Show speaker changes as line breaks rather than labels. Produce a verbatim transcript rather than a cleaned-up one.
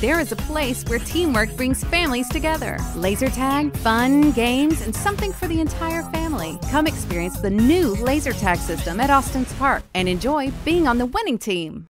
there is a place where teamwork brings families together. Laser tag, fun, games, and something for the entire family. Come experience the new laser tag system at Austin's Park and enjoy being on the winning team.